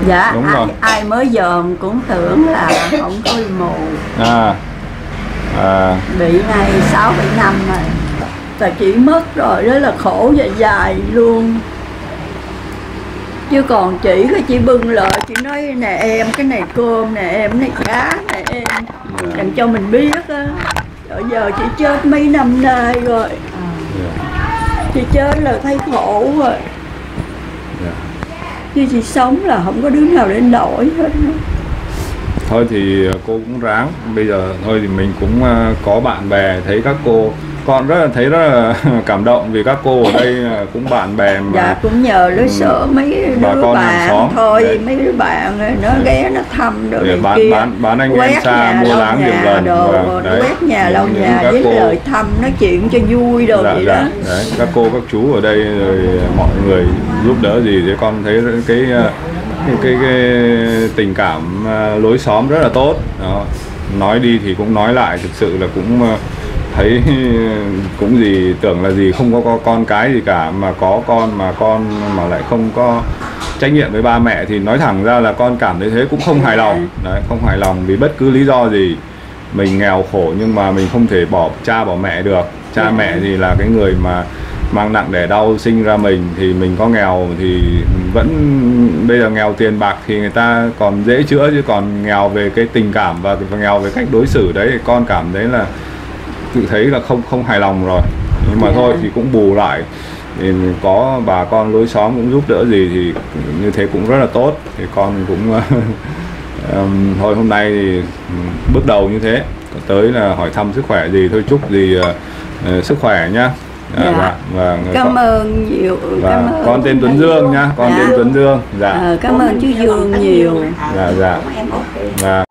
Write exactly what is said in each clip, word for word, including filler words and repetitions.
Dạ, đúng ai, rồi. ai mới dòm cũng tưởng là không có bị mù. À, à. Bị này sáu bảy năm rồi. Là chị mất rồi, đó là khổ và dài luôn. Chứ còn chị cái chị bưng lại, chị nói nè em, cái này cơm nè em, cái này cá nè em, đừng cho mình biết á. Rồi giờ chị chết mấy năm nay rồi. Chị chết là thấy khổ rồi. Chứ chị sống là không có đứa nào để nổi hết. Thôi thì cô cũng ráng. Bây giờ thôi thì mình cũng có bạn bè, thấy các cô, con rất là thấy rất là cảm động vì các cô ở đây cũng bạn bè mà. Dạ cũng nhờ lấy sợ mấy đứa bà con bạn xóm. thôi. Đấy. Mấy đứa bạn này, nó đấy. Ghé nó thăm rồi này bán, kia bán, bán anh em xa mua láng nhiều lần đồ, và đấy. Quét nhà lau nhà với cô... lời thăm nói chuyện cho vui đồ dạ, gì dạ. Đó đấy. Các cô các chú ở đây rồi mọi người giúp đỡ gì thì con thấy cái cái, cái, cái tình cảm lối xóm rất là tốt đó. Nói đi thì cũng nói lại, thực sự là cũng thấy cũng gì tưởng là gì không có, có con cái gì cả, mà có con mà con mà lại không có trách nhiệm với ba mẹ thì nói thẳng ra là con cảm thấy thế cũng không hài lòng. Đấy, không hài lòng vì bất cứ lý do gì. Mình nghèo khổ nhưng mà mình không thể bỏ cha bỏ mẹ được. Cha mẹ thì là cái người mà mang nặng đẻ đau sinh ra mình, thì mình có nghèo thì vẫn, bây giờ nghèo tiền bạc thì người ta còn dễ chữa, chứ còn nghèo về cái tình cảm và nghèo về cách đối xử đấy, con cảm thấy là tự thấy là không không hài lòng rồi. Nhưng mà thôi thì cũng bù lại, thì có bà con lối xóm cũng giúp đỡ gì thì như thế cũng rất là tốt. Thì con cũng um, thôi hôm nay thì bước đầu như thế, tới là hỏi thăm sức khỏe gì thôi, chúc gì uh, sức khỏe nhá. À, dạ. và, và cảm con, ơn nhiều. Và cảm ơn con tên Tuấn Dương nhá, con dạ. tên Tuấn Dương. Dạ. À, cảm ơn chú Dương nhiều. Dạ dạ. Dạ.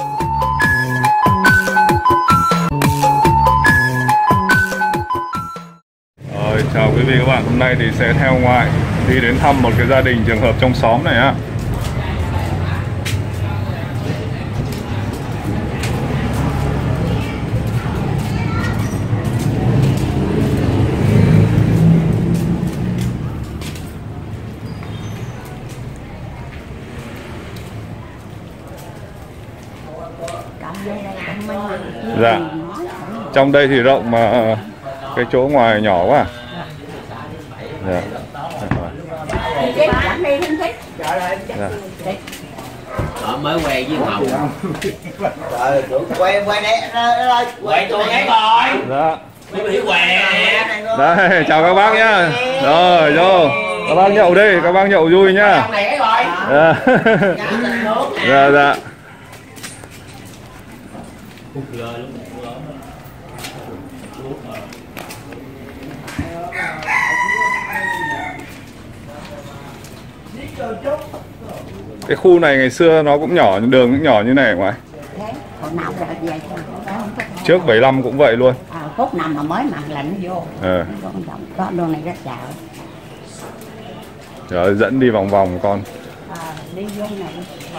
Rồi, chào quý vị các bạn, hôm nay thì sẽ theo ngoại đi đến thăm một cái gia đình trường hợp trong xóm này á. Dạ. Trong đây thì rộng mà cái chỗ ngoài nhỏ quá. Dạ. Dạ. Ở mới quay với Hồng. Rồi, quay quay đây, quay tôi đấy coi. Dạ. Tôi bị què. Đây, chào các bác nhá. Rồi, vô. Các bác nhậu đi, các bác nhậu vui nhá. Dạ. Dạ dạ. Cái khu này ngày xưa nó cũng nhỏ, đường cũng nhỏ như này ngoài. Trước bảy lăm cũng vậy luôn. À, phút năm mà mới mà là nó vô. Ờ. Có đường này rất chào. Rồi dẫn đi vòng vòng con. À, đi vô này.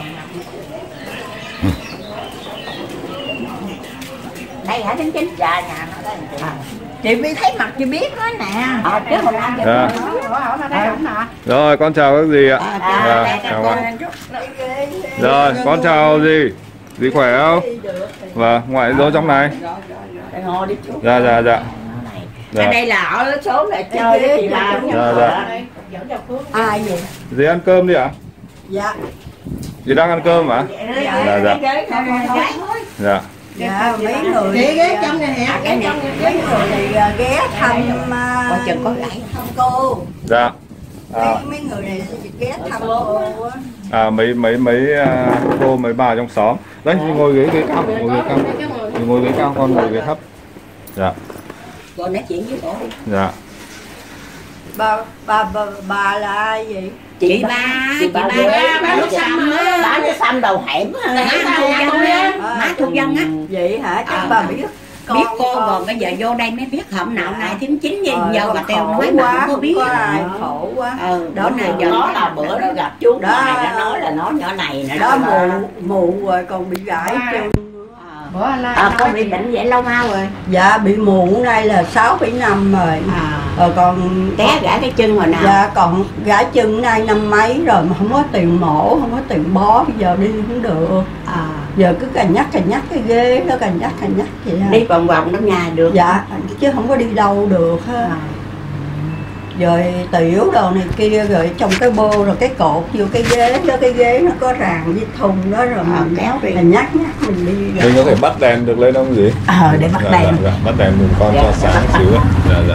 Đây hả Thím Chính? Dạ nhà nó đây. À. Chị mới thấy mặt chị biết đó nè. À, trước hôm nay chị à. nói. Rồi con chào các dì ạ. À, à, à, chào con. Rồi con chào dì. Dì khỏe không? Và ngoại vô trong này. Dạ dạ dạ. Dạ. Ở đây là ở số là chơi với chị ba. Dạ dạ. Ai vậy? Dì ăn cơm đi ạ? À? Dạ. Dì đang ăn cơm hả? Dạ dạ. Dạ. Dạ, mấy người ghé ghé trong này hả? Mấy người thì ghé thăm qua chừng có gãy thăm cô. Dạ. À. Mấy, mấy người này ghé thăm cô á. À mấy mấy mấy cô mấy bà trong xóm. Đấy, ngồi ghế ghế cao, ngồi ghế cao. Ngồi ghế cao, con ngồi ghế thấp. Dạ. Rồi nói chuyện với cổ đi. Dạ. Bà bà bà, bà là ai vậy? Chị ba, chị ba ba nước xăm á, ba nước xăm đầu hẻm á, má thu dân á, má thu dân á. Vậy hả? Chắc bà biết. Biết cô rồi bây giờ vô đây mới biết hôm nào này Thím Chính gì giờ bà Teo nói mà không có biết. Có ai khổ quá. Ừ, đó là giờ nó là bữa nó gặp chú đó, nó nói là nó nhỏ này nè. Đó mù mù rồi còn bị gãy chân. Bữa anh à, con bị bệnh vậy lâu mau rồi. Dạ bị mụn nay là sáu bảy năm rồi. À. Rồi còn té gãy cái chân hồi nào? Dạ còn gãy chân nay năm mấy rồi mà không có tiền mổ, không có tiền bó, bây giờ đi không được. À. Giờ cứ cà nhắc cà nhắc cái ghế đó, cà nhắc cà nhắc vậy đó. Đi vòng vòng trong nhà được. Dạ chứ không có đi đâu được ha. À. Rồi tiểu đồ này kia rồi trong cái bô rồi cái cột vô cái ghế đó, cái ghế nó có ràng với thùng đó rồi à, mình kéo đi mình nhắc nhắc mình đi rồi. Mình có thể bắt đèn được lên không gì? Ờ để bắt dạ, đèn. Dạ, dạ, bắt đèn mình con dạ, cho sáng dạ, xíu. Dạ dạ.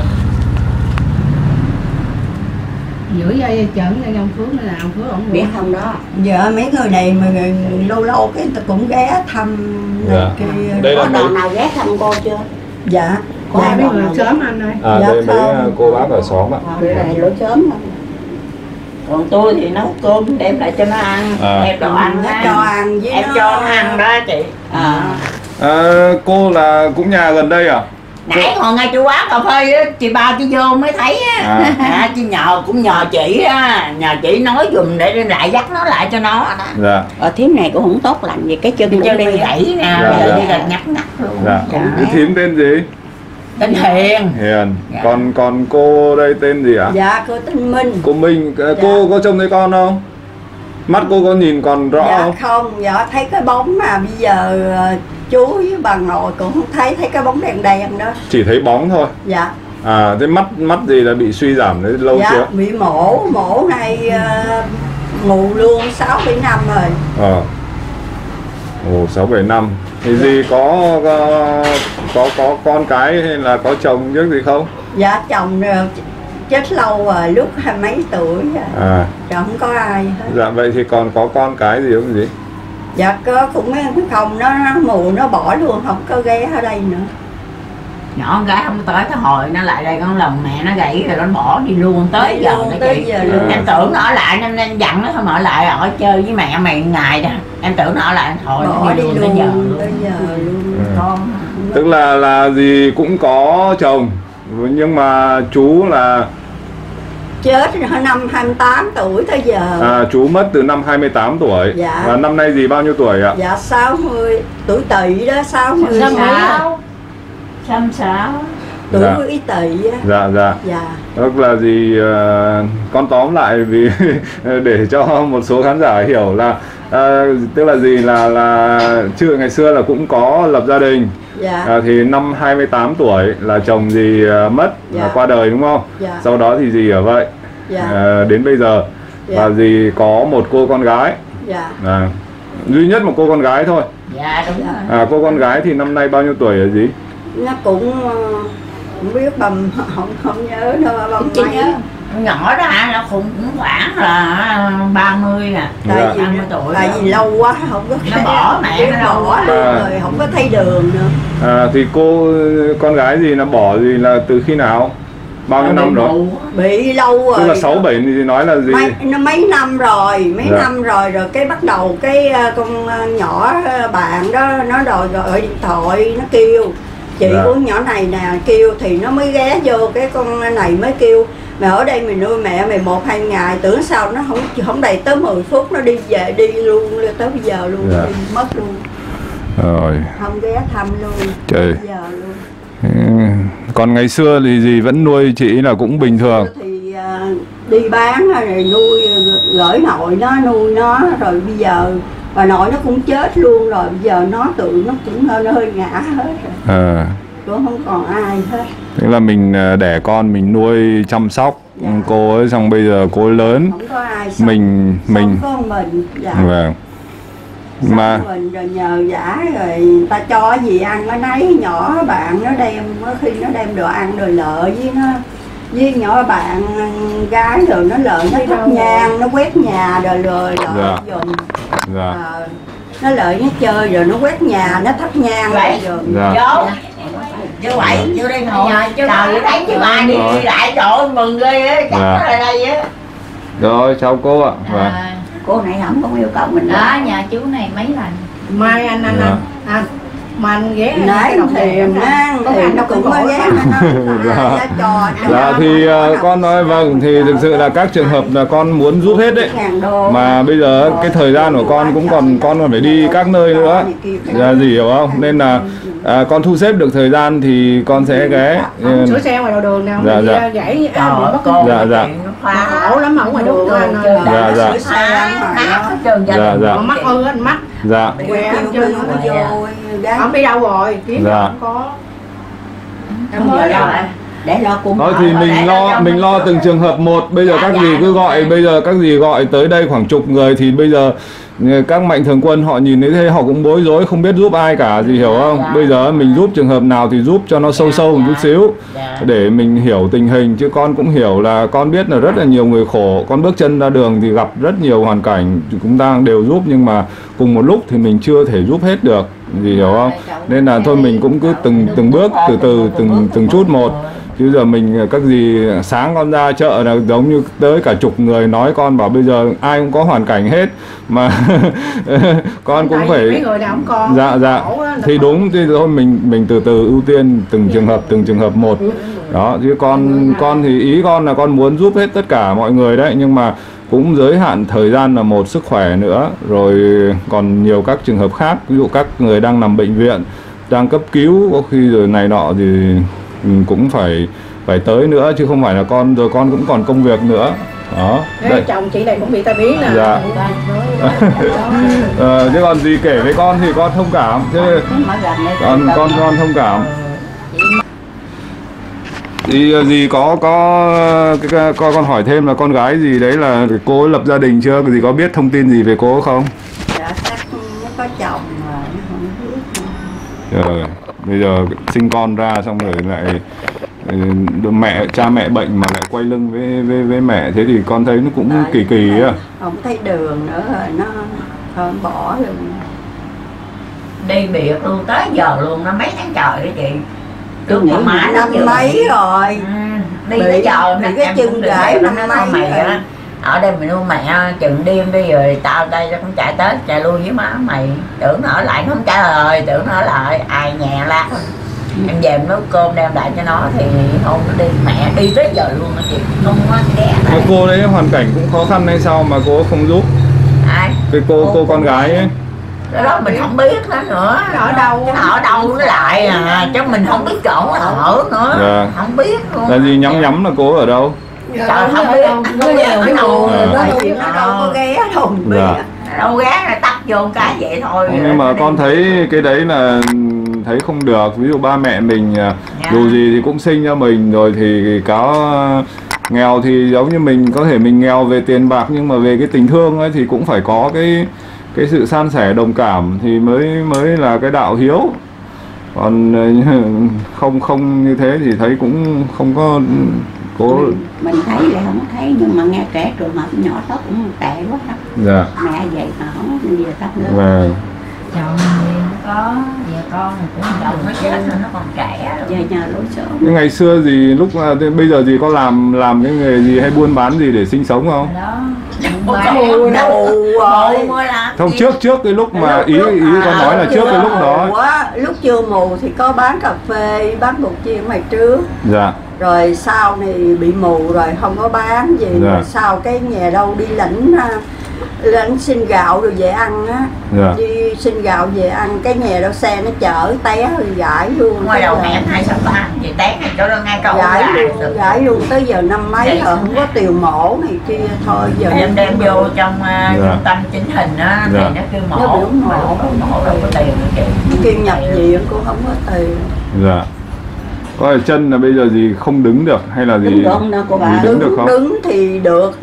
giữa dây chẩn cho ông Phước nên là ông Phước ổng biết không đó. Dạ mấy người này mà người, lâu lâu cái ta cũng ghé thăm này Dạ. kia. Đây Có là đoàn mấy... nào ghé thăm cô chưa? Dạ. có Dạ, biết đoàn người nào sớm anh ơi. À dạ đây mấy không. cô bác ở xóm ạ. Đây này lối sớm không? Còn tôi thì nấu cơm đem lại cho nó ăn. À. Em đồ ăn nó á. cho ăn với Em nó... cho nó ăn đó chị. À. À, cô là cũng nhà gần đây à? Nãy ngồi ngay chỗ quán cà phê á, chị ba chị vô mới thấy á. À. À, chị nhờ cũng nhờ chị á, nhờ chị nói giùm để lại dắt nó lại cho nó đó. Dạ. Ờ thím này cũng không tốt lành gì cái chân cũng đi gãy nè, dạ, bây giờ dạ. đi là nhắc nhắc luôn. Dạ. Cái thím tên gì? Tên Hiền. Hiền. Dạ. Còn còn cô đây tên gì ạ? Dạ cô tên Minh. Cô Minh. Cô Dạ. có trông thấy con không? Mắt cô có nhìn còn rõ Dạ không? không, dạ thấy cái bóng mà bây giờ chú với bà nội cũng không thấy, thấy cái bóng đèn đèn đó. Chỉ thấy bóng thôi. Dạ. À thế mắt mắt gì là bị suy giảm đấy lâu Dạ, chưa? bị mổ, mổ này uh, ngủ luôn sáu bảy năm rồi. Ờ. Ồ sáu bảy năm. Thì gì có có có có con cái hay là có chồng trước gì không? Dạ chồng chết lâu rồi, lúc hai mấy tuổi rồi. À. Rồi không có ai hết. Dạ vậy thì còn có con cái gì không gì? Dạ có cũng không, nó, nó mù nó bỏ luôn, không có ghé ở đây nữa. Nhỏ con gái không tới cái hồi nó lại đây con lần mẹ nó gãy rồi nó bỏ đi luôn tới Đi giờ luôn, nó tới chị. giờ luôn. Em tưởng nó ở lại nên nên dặn nó không ở lại ở chơi với mẹ mày ngày đó. Em tưởng nó ở lại thôi Bỏ nó đi đi luôn luôn, tới giờ luôn. tới giờ luôn. Ừ. Con Tức là là gì cũng có chồng nhưng mà chú là Chết năm hai mươi tám tuổi tới giờ. à, chú mất từ năm hai mươi tám tuổi. Dạ. Và năm nay gì bao nhiêu tuổi ạ? Dạ sáu mươi, tuổi Tỵ đó, sáu mươi Sáu mươi. sáu. Xăm sáu. Tuổi Dạ. Quý Tỵ á. Dạ dạ. Dạ. Tức là gì uh, con tóm lại vì để cho một số khán giả hiểu là uh, tức là gì là là chưa ngày xưa là cũng có lập gia đình. Dạ. À, thì năm hai mươi tám tuổi là chồng gì uh, mất Dạ. là qua đời đúng không? Dạ. Sau đó thì gì ở vậy? Dạ. À, đến bây giờ Dạ. và gì có một cô con gái. Dạ. À, duy nhất một cô con gái thôi. Dạ đúng Dạ. rồi. À, cô con gái thì năm nay bao nhiêu tuổi là gì? Nó cũng ờ, không biết bầm, không không nhớ đâu bầm Chị mấy. nhớ nhỏ đó hả, nó cũng khoảng là ba mươi à. Tại Dạ. vì ba mươi tuổi tại rồi. vì lâu quá không có Nó bỏ mẹ nó đâu. bỏ luôn À. rồi, không có thấy đường nữa. À, thì cô con gái gì là bỏ gì là từ khi nào? Bao nhiêu năm rồi? Bị lâu rồi. Tức là sáu bảy thì nói là gì? mấy, nó mấy năm rồi, mấy Dạ. năm rồi rồi cái bắt đầu cái ờ, con ờ, nhỏ ờ, bạn đó nó đòi gọi điện thoại, nó kêu chị Dạ. của nhỏ này nè, kêu thì nó mới ghé vô, cái con này mới kêu mày ở đây mày nuôi mẹ mày một hai ngày, tưởng sao nó không không đầy tới mười phút nó đi về, đi luôn tới bây giờ luôn. Dạ. Đi mất luôn, Rồi. không ghé thăm luôn. Trời. Bây giờ luôn. Ừ. Còn ngày xưa thì gì vẫn nuôi chị là cũng bình thường. Thì à, đi bán rồi nuôi, gửi nội nó nuôi nó, rồi bây giờ bà nội nó cũng chết luôn rồi, bây giờ nó tự nó cũng hơi hơi ngã hết rồi, À, cũng không còn ai hết. tức là mình à, đẻ con mình nuôi chăm sóc Dạ. cô ấy, xong bây giờ cô ấy lớn Không có ai sống, mình sống mình có mình. Dạ. vâng. Sống Mà mình rồi nhờ giả rồi người ta cho gì ăn nó nấy, nhỏ bạn nó đem, có khi nó đem đồ ăn đồ lợ với nó, với nhỏ bạn gái rồi nó lợ nó thắp nhang, nó quét nhà rồi rồi lợ Dạ. dùm. dạ. Ờ, nó lợi nó chơi rồi nó quét nhà, nó thắp nhang Vậy. rồi. Dạ. Vô Chú Bảy, vô đây ngồi. Trời ơi, thấy chú ba đi Rồi. lại, trời ơi, mừng ghê á, chắc Dạ. nó ở đây á. Rồi chào cô ạ. Vâng. Cô này không có yêu cầu mình Đó, nhà chú này mấy lần. Mai anh anh Dạ. anh anh Mà anh ghé nãy thì nang thì nó cũng có ghé nó cho Dạ thì uh, con nói vâng, thì thực sự là các trường hợp là con muốn giúp hết đấy, mà bây giờ cái thời gian của con cũng còn con còn phải đi các nơi nữa, là gì hiểu không, nên là à, con thu xếp được thời gian thì con sẽ ghé. Sửa xe ngoài đầu đường nào dạ, dạ. gãy dạ dạ khổ lắm ở ngoài đường anh. Dạ dạ dạ dạ mắc ư anh mắc. Dạ. Ông đi đâu rồi? Kiếm dạ. không có. Không giờ đâu để lo cùng. Thôi thì mình lo mình lo từng trường hợp một. Bây giờ các dì cứ gọi, bây giờ các dì gọi tới đây khoảng chục người thì bây giờ các mạnh thường quân họ nhìn thấy thế họ cũng bối rối không biết giúp ai cả, gì hiểu không? Bây giờ mình giúp trường hợp nào thì giúp cho nó sâu sâu một chút xíu để mình hiểu tình hình, chứ con cũng hiểu là con biết là rất là nhiều người khổ, con bước chân ra đường thì gặp rất nhiều hoàn cảnh cũng đang đều giúp, nhưng mà cùng một lúc thì mình chưa thể giúp hết được, gì hiểu không? Nên là thôi mình cũng cứ từng từng bước từ từ từng từng chút một. Chứ giờ mình các gì sáng con ra chợ là giống như tới cả chục người nói con bảo bây giờ ai cũng có hoàn cảnh hết mà con cũng phải mấy người nào cũng con. Dạ dạ thì đúng, thì thôi mình mình từ từ ưu tiên từng trường hợp từng trường hợp một đó, chứ con con thì ý con là con muốn giúp hết tất cả mọi người đấy, nhưng mà cũng giới hạn thời gian là một, sức khỏe nữa, rồi còn nhiều các trường hợp khác, ví dụ các người đang nằm bệnh viện đang cấp cứu có khi rồi này nọ thì cũng phải phải tới nữa, chứ không phải là con rồi con cũng còn công việc nữa đó. Đây. Chồng chị này cũng bị tai biến nè. Dạ. ờ, chứ còn gì kể với con thì con thông cảm, chứ con con con thông cảm. Thì gì có có cái, cái con con hỏi thêm là con gái gì đấy là cô ấy lập gia đình chưa, gì có biết thông tin gì về cô không? Dạ chắc có chồng mà không biết. Rồi bây giờ sinh con ra xong rồi lại mẹ cha mẹ bệnh mà lại quay lưng với với với mẹ, thế thì con thấy nó cũng tại kỳ kỳ á. Không thấy đường nữa rồi nó thôi bỏ luôn. Đi biệt luôn tới giờ luôn, nó mấy tháng trời đó chị. Tôi nghĩ mãi năm mấy rồi. Ừ, đi tới giờ thì cái chân gãy năm mấy mày á. Ở đây mình nuôi mẹ chừng đêm bây giờ tao đây nó cũng chạy tới chạy lui với má mày, tưởng nó ở lại nó không trả lời, tưởng nó ở lại ai nhà lát em về nấu cơm đem lại cho nó thì không nó đi, mẹ đi tới giờ luôn á chị, không có ghé lại. Cô đấy hoàn cảnh cũng khó khăn hay sao mà cô không giúp? Ai? Cái cô cô, cô con gái ấy. Cái đó mình không biết nó nữa, nó ở đâu nó ở đâu nó lại à, chứ mình không biết chỗ nó ở nữa. Dạ. Không biết luôn. Là gì nhắm nhắm là cô ở đâu? Trời không biết, nó nhiều cái đầu nó đâu có ghé đâu biết. Đâu ghé là tắt vô cái vậy thôi. Nhưng mà con thấy cái đấy là thấy không được, ví dụ ba mẹ mình dạ. dù gì thì cũng sinh ra mình rồi, thì có nghèo thì giống như mình, có thể mình nghèo về tiền bạc nhưng mà về cái tình thương ấy thì cũng phải có cái cái sự san sẻ đồng cảm thì mới mới là cái đạo hiếu, còn không không như thế thì thấy cũng không có cố. Mình, mình thấy là không thấy, nhưng mà nghe kể trường hợp nhỏ đó cũng tệ quá đó. Dạ. Mẹ vậy mà không có gì tắt nữa. Và chồng thì có về con thì cũng chồng nó chết rồi, nó còn trẻ về nhà lối sớm. ngày xưa gì lúc bây giờ gì có làm làm cái nghề gì hay buôn bán gì để sinh sống không? Đó. Mùa đâu rồi. Không, trước trước cái lúc mà ý ý con nói là trước cái lúc đó. Quá, lúc chưa mù thì có bán cà phê, bán bột chiên mày trước. Dạ. Rồi sau này bị mù rồi không có bán gì, dạ. Rồi sau cái nhà đâu đi lãnh lãnh xin gạo rồi về ăn á. Dạ. Đi xin gạo về ăn, cái nhà đâu xe nó chở té rồi gãy luôn. Ngoài đầu hẻm hai sáu ba vậy té ngay chỗ đó ngay câu gãy luôn, gãy luôn tới giờ năm mấy rồi dạ. Không có tiền mổ này kia thôi giờ em đem vô trong uh, dạ. Trung tâm chỉnh hình á thì dạ. Nó kêu mổ, nó bị mổ, mổ đâu có tiền nữa chị. Kêu nhập viện cũng không có tiền. Dạ. Có là chân là bây giờ gì không đứng được hay là gì? Đứng được đâu cô bà. Đứng, đứng được không? Đứng thì được,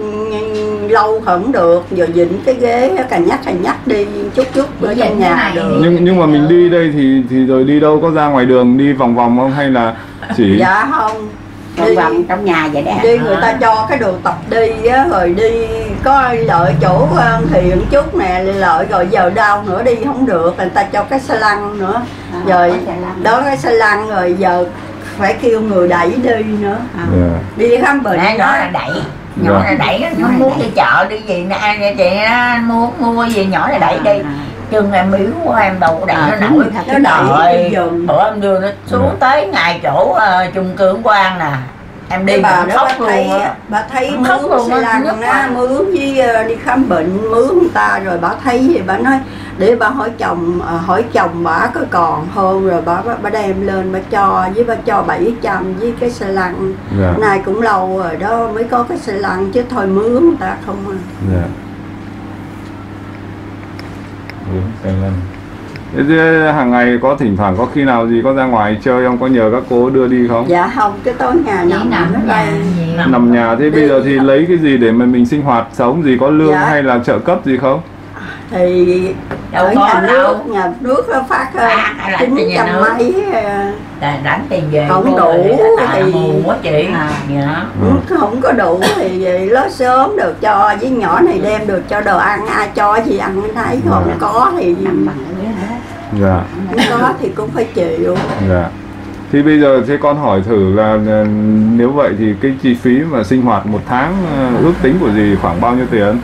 lâu không được, giờ dịnh cái ghế cà nhắc cà nhắc đi chút chút ở trong nhà được. Nhưng nhưng mà mình đi đây thì thì rồi đi đâu, có ra ngoài đường đi vòng vòng không hay là chỉ? Dạ không. Đi vòng trong nhà vậy đấy. Đi người ta cho cái đồ tập đi á, rồi đi có lợi chỗ thiện chút nè, lợi rồi giờ đau nữa đi không được, người ta cho cái xe lăn nữa. À, rồi đó cái xe lăn rồi giờ phải kêu người đẩy đi nữa. À. Yeah. Đi khám bệnh. Nãy nhỏ là đẩy, nhỏ yeah. Là đẩy, nó muốn đi chợ đi gì nè, chị nó muốn mua gì nhỏ là đẩy đi. chân em yếu quá em đâu có đẩy À, nó đúng nổi. rồi, thật, Nó cái đẩy đợi dùm. bữa em đưa nó xuống Dạ. tới ngay chỗ uh, chung cư Quang nè, em đi Cái bà cũng đó khóc bà thấy luôn á. bà thấy Cũng khóc mướn luôn xe á, lăn nhức á, quá. mướn với ờ, đi khám bệnh mướn người ta, rồi bà thấy gì bà nói để bà hỏi chồng, ờ, hỏi chồng bà có còn không, rồi bà bà, bà đem lên bà cho, với bà cho bảy trăm với cái xe lăn. Dạ. Nay cũng lâu rồi đó mới có cái xe lăn, chứ thôi mướn người ta không à. Dạ. Ừ, xe lăn. Thế thế hàng ngày có thỉnh thoảng có khi nào gì có ra ngoài chơi không, có nhờ các cô đưa đi không? Dạ không, cái tối ngày Chỉ nằm nằm ở ở đây. nhà gì. Nằm nhà. Thế bây giờ thì lấy cái gì để mà mình sinh hoạt sống, gì có lương Dạ. hay là trợ cấp gì không? Thì Đâu ở có nhà đâu. nước, nhà nước nó phát À, hay là chín tiền nhà trăm nước. mấy ờ, Là đánh tiền về Không mua đủ rồi tại thì- mù quá chị. À. Dạ. Ừ. không có đủ thì vậy lớn sớm được cho, với nhỏ này đem được cho đồ ăn, ai cho gì ăn mới thấy, không Dạ. có thì Dạ. không có thì cũng phải chịu. Dạ. Thì bây giờ thế con hỏi thử là là nếu vậy thì cái chi phí mà sinh hoạt một tháng ờ, ước tính của dì khoảng bao nhiêu tiền?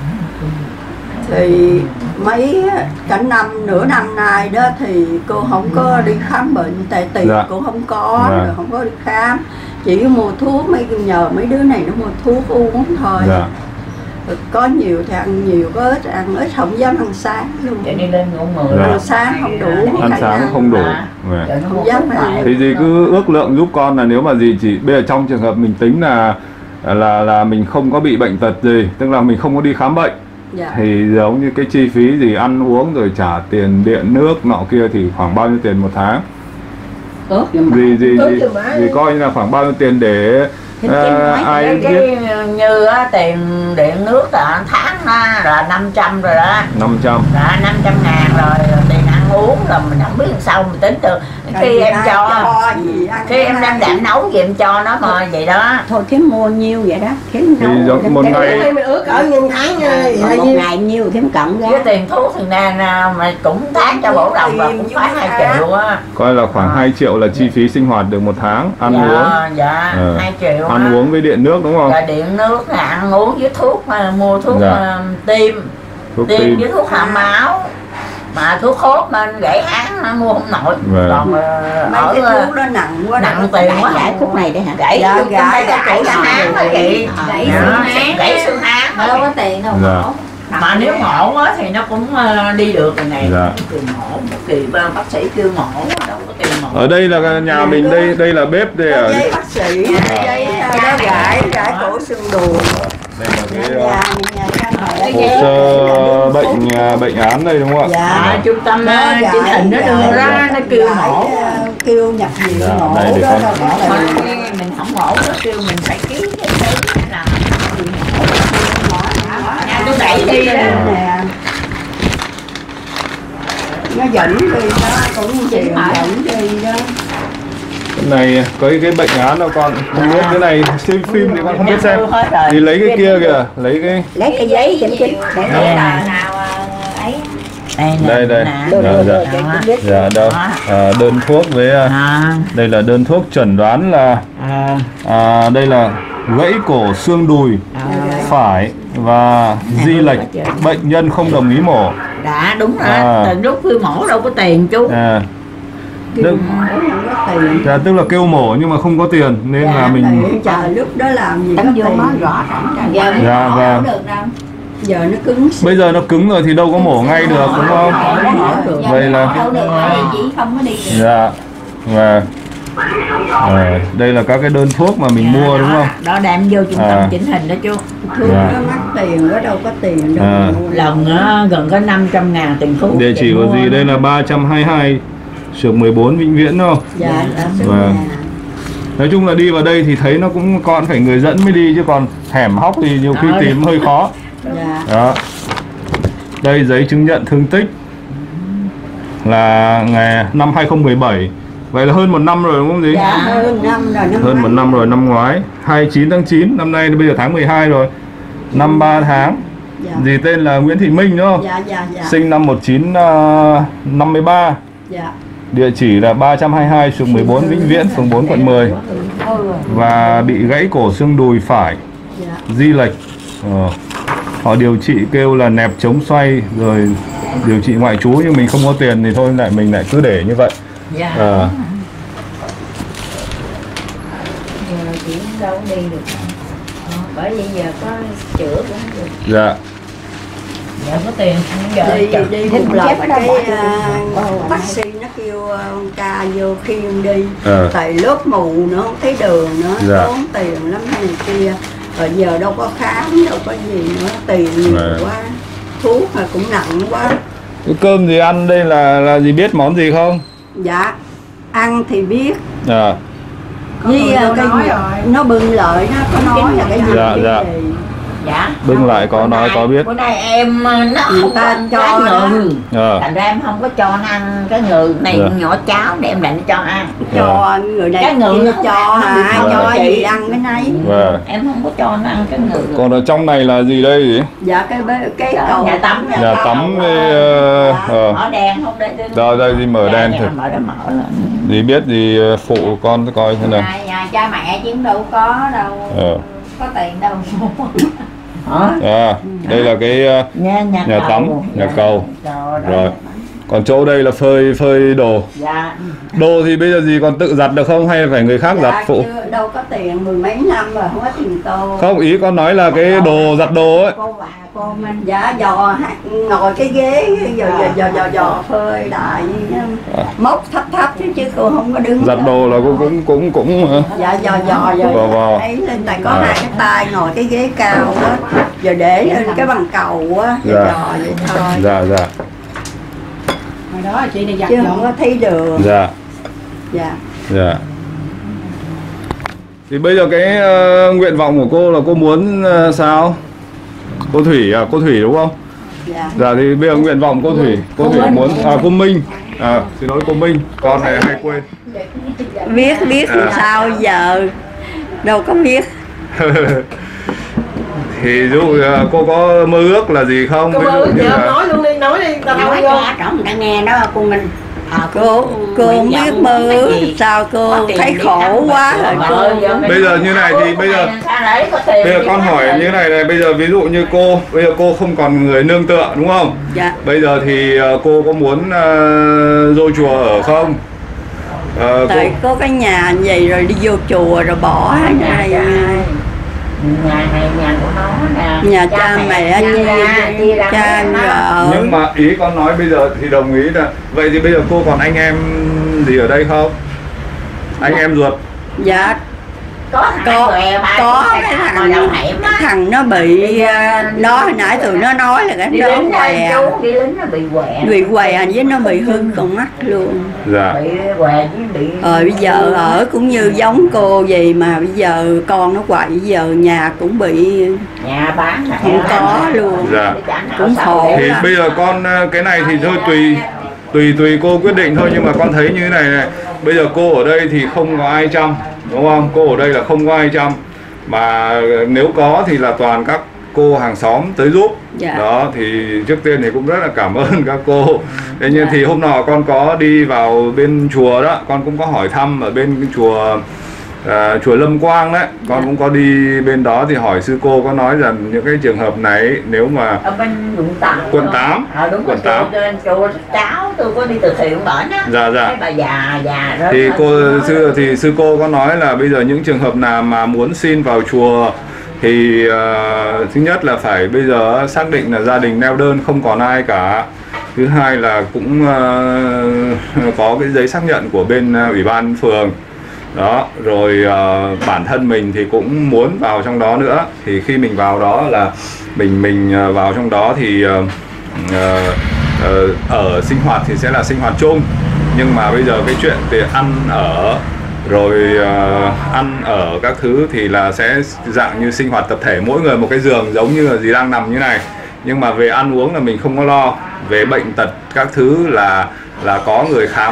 Thì mấy cả năm nửa năm nay đó thì cô không có đi khám bệnh, tại tiền Dạ. cũng không có, Dạ. rồi không có đi khám, chỉ mua thuốc, mấy nhờ mấy đứa này nó mua thuốc uống thôi. Dạ. Có nhiều thì ăn nhiều, có ít ăn ít, không dám ăn sáng luôn. Chị đi lên ngủ mười. Dạ. Ăn sáng không đủ Ăn khả sáng năng. không đủ. À. Dạ. Giờ nó Không mua dám thuốc ăn. lại. Thì dì cứ ước lượng giúp con là nếu mà dì chỉ bây giờ trong trường hợp mình tính là là là mình không có bị bệnh tật gì, tức là mình không có đi khám bệnh, Dạ. thì giống như cái chi phí gì ăn uống rồi trả tiền điện nước nọ kia thì khoảng bao nhiêu tiền một tháng? Ướt giùm Gì gì Ướt gì giùm má. gì coi như là khoảng bao nhiêu tiền để ờ, ai cái, biết cái, như á, tiền điện nước là tháng á, là năm trăm rồi đó, năm trăm. là năm trăm ngàn rồi, rồi tiền ăn uống là mình không biết làm sao mình tính được. Khi em cho, gì ăn khi em đem đạm nấu gì em cho nó mà vậy đó. thôi kiếm mua nhiêu vậy đó, kiếm Thì nấu giống đem một đem ngày- nấu. Đây mình ướt cỡ như tháng nha. Còn một ngày nhiêu thêm cộng ra. Với tiền thuốc thì nè nè, mà cũng tháng cho bổ đồng là cũng phải hai triệu á. Coi là khoảng hai triệu là chi phí sinh hoạt được một tháng, ăn dạ, uống. dạ Ờ. hai triệu Ăn á. uống với điện nước đúng không? Rồi điện nước là ăn uống với thuốc mà mua thuốc Dạ. mà tim Thuốc tim tim. với thuốc hạ máu, mà thuốc hốt nên gãy án nó mua không nổi. Vâng. Còn ờ, Mấy ở cái ờ, thuốc đó nặng quá, nặng đâu có tiền phải quá. giải khúc này để hả? gãy Dạ, gãy gãy gãy gãy cổ háng đó chị. Gãy Dạ, xương háng. gãy xương háng Mà đâu có tiền đâu Dạ. mổ. mà nếu mổ á thì nó cũng ờ, đi được rồi này. Dạ. Kỳ mổ một kỳ ba bác sĩ kêu mổ đâu có tiền mổ. Ở đây là nhà mình, đây đây là bếp đây Có ở giấy bác sĩ, giấy ờ, đó gãi gãi cổ xương đùi. đây là cái Nhà ờ, nhà cha mẹ. hồ sơ bệnh ờ, bệnh án đây đúng không ạ? Dạ. À, trung tâm Đó, ờ, gãi- chính hình nó đưa gãi- ra nó kêu gãi, mổ. ờ, kêu nhập viện Dạ, mổ đây để đó con- đâu có Mà tiền. mình không mổ nó kêu mình phải ký cái giấy là nhà tôi đẩy đi đó. Nè. Nó dẫn đi đó, cũng tiền dẫn đi đó. Cái này có cái, cái bệnh án đâu con không biết, cái này xem phim thì con không biết xem. Thì lấy cái kia kìa, lấy cái Lấy cái giấy kiểm chứng để Đây lấy nào là nào ấy. Đây nè, đây đây. nè. Dạ, dạ. Đó. Dạ đâu. À, đơn thuốc với ờ, À, đây là đơn thuốc chẩn đoán là à, à, đây là gãy cổ xương đùi phải và di lệch, bệnh nhân không đồng ý mổ. đã đúng rồi. À. Từ lúc kêu mổ đâu có tiền chú. À, kêu Đức- mổ không có tiền. dạ, tức là kêu mổ nhưng mà không có tiền nên Dạ, là mình Tại trời lúc đó làm gì có Tấm vô tiền. nó rõ ràng. Giờ Giờ Dạ, vâng. được đâu. Giờ nó cứng xíu. bây giờ nó cứng rồi thì đâu có mổ ngay được đúng không? Vậy là Đâu được tại vì chị không có đi được. dạ và à, đây là các cái đơn thuốc mà mình mua đúng không? Đó đem vô trung tâm À. chỉnh hình đó chú. Thuốc Dạ. nó mắc tiền quá, đâu có tiền đâu. À. mua. Lần á, gần có năm trăm ngàn tiền thuốc. Địa chỉ chị của mua. gì đây là ba trăm hai mươi hai Xưởng mười bốn Vĩnh Viễn đúng không? Dạ, dạ, xuống Vâng. nhà. Nói chung là đi vào đây thì thấy nó cũng còn phải người dẫn mới đi chứ còn hẻm hóc thì nhiều khi Đó. tìm hơi khó. Dạ. Đó. Đây giấy chứng nhận thương tích là ngày năm hai không một bảy. Vậy là hơn một năm rồi đúng không gì? Dạ, hơn năm rồi. năm Hơn một ngoái. năm rồi, năm ngoái hai mươi chín tháng chín, năm nay bây giờ tháng mười hai rồi. Năm ba tháng. Dạ. Dì tên là Nguyễn Thị Minh đúng không? Dạ, dạ, dạ. Sinh năm một nghìn chín trăm năm mươi ba. Dạ. Địa chỉ là ba trăm hai mươi hai Xưởng mười bốn Vĩnh Viễn, phường bốn quận mười. Và bị gãy cổ xương đùi phải, Dạ. di lệch. Ờ. Họ điều trị kêu là nẹp chống xoay rồi điều trị ngoại trú nhưng mình không có tiền thì thôi lại mình lại cứ để như vậy. Dạ. À. Giờ chị đâu đi được. Ờ, bởi vì giờ có chữa cũng không được. Dạ. Giờ có tiền giờ đi chợ- đi thích một lần chết nó cái bỏ uh, taxi nó kêu uh, ông ca vô khiêng đi, Ờ. tại lớp mù nữa không thấy đường nữa, Dạ. tốn tiền lắm này kia, rồi giờ đâu có khám đâu có gì nữa, tiền nhiều Dạ. quá, thuốc mà cũng nặng quá. Cái cơm gì ăn đây là là gì, biết món gì không? Dạ ăn thì biết, À. với người uh, đâu cái nói gì- rồi. nó bưng lợi nó có nói là cái gì Dạ, cái dạ. gì. Dạ. Bưng lại có Bữa nói, nay- có biết. Bữa nay em nó Người không ta có ăn cho cái nó. ngừ. À. Thành ra em không có cho nó ăn cái ngừ này, Dạ. nhỏ cháo để em định cho ăn. Cho người này Cái ngừ kia nó không cho ăn, nó hả, bị Dạ. cho chị. gì ăn cái nấy. Và Em không có cho nó ăn cái ngừ. còn ở trong này là gì đây gì? Dạ cái bê- cái Dạ, cầu nhà tắm. Nhà tắm với ờ, ờ. Mở đèn không để để- Rồi đây đi mở Dạ, đèn dạ, thử. mở đó mở lên. Dì biết gì phụ con coi thế nào. Nhà, nhà cha mẹ chứ đâu có đâu Ờ. có tiền đâu mua. Hả? À, đây là cái ờ, Nhà, nhà, Nhà cầu. tắm, nhà Dạ. cầu. Rồi, rồi. Còn chỗ đây là phơi phơi đồ. Dạ. Đồ thì bây giờ gì còn tự giặt được không hay phải người khác giặt dạ, phụ? chưa, đâu có tiền mười mấy năm rồi không có tiền tô. Không, ý con nói là cái đồ giặt đồ ấy. Cô bà cô mình dạ dò hát ngồi cái ghế dò dò dò dò, dò phơi đại À. móc thấp thấp chứ chứ cô không có đứng. Giặt đồ là cũng cũng cũng cũng ờ, Dạ dò dò Vò, rồi vò. ấy lên tại có À. hai cái tay ngồi cái ghế cao á, giờ để lên cái bằng cầu á, dò Dạ. dò vậy thôi. dạ dạ Hồi đó chị này giặt Chứ không dọn. có thấy đường. dạ Dạ. dạ. Thì bây giờ cái ờ, nguyện vọng của cô là cô muốn ờ, sao? Cô Thủy à, cô Thủy đúng không? Dạ. Dạ thì bây giờ nguyện vọng cô Thủy, cô Thủy muốn à cô Minh. À xin lỗi cô Minh, con này hay quên. Biết biết làm À. sao giờ đâu có biết. Thì ví dụ ờ, cô có mơ ước là gì không? Cô Ví dụ ơi, như giờ là- nói luôn đi, nói đi, tao Nói nói cho vô. đó người ta nghe đó cô Minh. À, Cô cô không biết mơ ước sao cô thấy khổ quá rồi cô. Bây giờ như này thì bây giờ- Bây giờ con hỏi như này này, bây giờ ví dụ như cô, bây giờ cô không còn người nương tựa đúng không? Dạ. Bây giờ thì ờ, cô có muốn uh, vô chùa ở không? Ờ, cô, Tại có cái nhà như vậy rồi đi vô chùa rồi bỏ hay này Nhà này nhà của nó nè. nhà cha mẹ chia như ra, chia ra cha hết nó. vợ. nhưng mà ý con nói bây giờ thì đồng ý là vậy thì bây giờ cô còn anh em gì ở đây không? Anh em ruột. Dạ Có có có có cái thằng cái thằng nó bị à, đó hồi nãy tụi nó nói là cái đi đó lính què đó, chú đi lính nó bị què. bị què với nó bị hư con mắt luôn. Dạ. Bị què với bị. Rồi bây giờ ở cũng như giống cô gì mà bây giờ con nó quậy, bây giờ nhà cũng bị Nhà bán là không có luôn. Dạ. Cũng khổ. Thì bây giờ con ờ, cái này thì thôi tùy tùy tùy cô quyết định thôi, nhưng mà con thấy như thế này này, bây giờ cô ở đây thì không có ai chăm đúng không? Cô ở đây là không có ai chăm, mà nếu có thì là toàn các cô hàng xóm tới giúp. Dạ. Đó thì trước tiên thì cũng rất là cảm ơn các cô. Thế nhưng thì hôm nọ con có đi vào bên chùa đó, con cũng có hỏi thăm ở bên cái chùa à, chùa Lâm Quang đấy, con cũng có đi bên đó thì hỏi sư cô có nói rằng những cái trường hợp này nếu mà Ở bên quận tám. Quận tám. Ờ đúng Quận rồi, tám. Trên chùa cháu tôi có đi từ thiện bển á. Dạ, dạ. Cái bà già già đó. thì cô sư thì sư cô có nói là bây giờ những trường hợp nào mà muốn xin vào chùa thì uh, thứ nhất là phải bây giờ xác định là gia đình neo đơn không còn ai cả. Thứ hai là cũng uh, có cái giấy xác nhận của bên uh, ủy ban phường đó, rồi uh, bản thân mình thì cũng muốn vào trong đó nữa. Thì khi mình vào đó là mình mình uh, vào trong đó thì uh, uh, uh, ở sinh hoạt thì sẽ là sinh hoạt chung, nhưng mà bây giờ cái chuyện về ăn ở rồi uh, ăn ở các thứ thì là sẽ dạng như sinh hoạt tập thể, mỗi người một cái giường giống như là dì đang nằm như này, nhưng mà về ăn uống là mình không có lo. Về bệnh tật các thứ là là có người khám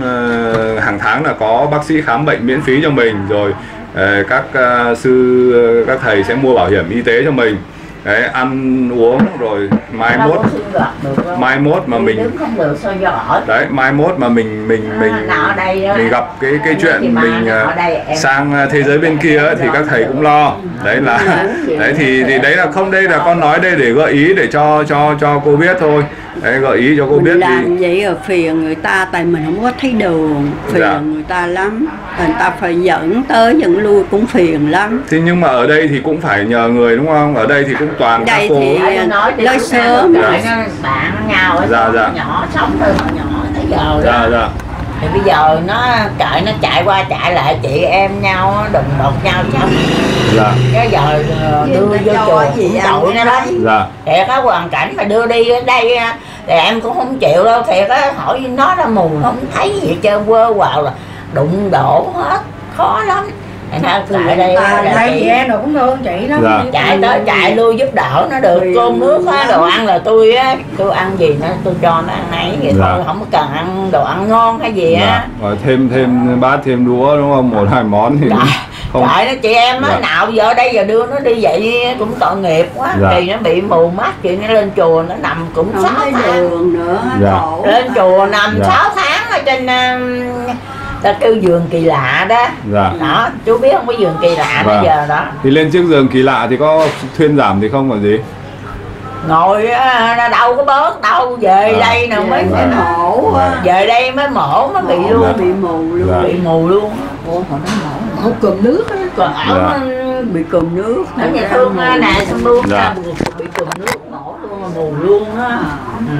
uh, hàng tháng là có bác sĩ khám bệnh miễn phí cho mình, rồi uh, các uh, sư các thầy sẽ mua bảo hiểm y tế cho mình. Đấy, ăn uống rồi mai mốt mai mốt mà mình đứng không được sao do ở. đấy mai mốt mà mình mình mình Nó ở đây đó. mình gặp cái cái chuyện Thì mà mình nó ở uh, đây, em- sang thế giới bên kia ấy, thì các thầy cũng lo. Đấy là đấy thì thì đấy là không, đây là con nói đây để gợi ý để cho cho cho cô biết thôi. Đấy, gợi ý cho cô Mình biết làm đi. vậy rồi phiền người ta, tại mình không có thấy đường, phiền Dạ. người ta lắm. Người ta phải dẫn tới dẫn lui cũng phiền lắm. Thế nhưng mà ở đây thì cũng phải nhờ người đúng không? Ở đây thì cũng toàn các Đây cô. thì- Để tôi nói cho Nói chú sớm. nghe, nó cãi nó bạn nó nhau ở Dạ, dạ. nhỏ sống từ hồi nhỏ tới giờ Dạ đó. dạ. Thì bây giờ nó cãi nó chạy qua chạy lại chị em nhau nó đụng đột nhau xong. Dạ. Cái giờ ờ, Chứ đưa nó vô cho chùa gì cũng ăn tội nó đó. Dạ. Thiệt có hoàn cảnh mà đưa đi ở đây á, thì em cũng không chịu đâu. Thiệt á, hỏi nó ra mù không thấy gì hết trơn, quơ quào là đụng đổ hết, khó lắm. Thành ra tại đây Ta là Đây chị chị em rồi cũng thương chị lắm. Dạ. chạy tới chạy lui giúp đỡ nó được. Cơm nước á, đồ ăn là tôi á, tôi ăn gì nó tôi cho nó ăn nấy vậy Dạ. thôi, không có cần ăn đồ ăn ngon hay gì Dạ. á. Rồi thêm thêm bát thêm đũa đúng không? Một hai món thì Trời, không. trời nó chị em á, Dạ. nào giờ đây giờ đưa nó đi vậy cũng tội nghiệp quá. Dạ. Thì nó bị mù mắt, chị nó lên chùa nó nằm cũng Không sáu thấy tháng. đường nữa, Dạ. khổ. Lên chùa nằm Dạ. sáu tháng ở trên um, ta kêu giường kỳ lạ đó. Dạ. Đó, chú biết không, có giường kỳ lạ bây Vâng. giờ đó. Thì lên chiếc giường kỳ lạ thì có thuyên giảm thì không còn gì. Ngồi á, nó đâu có bớt đâu, về À. đây nè mới Phải mổ á. về đây mới mổ mới bị Mổ luôn, nó bị mù luôn. Dạ. bị mù luôn. Ủa, hồi đó mổ. Một cụm nước á. Còn ổng Dạ. Bị cùm nước. nó nhà thương mù. nè xong luôn Dạ. ra bị cùm nước mổ luôn, mà mù luôn á. Ừ.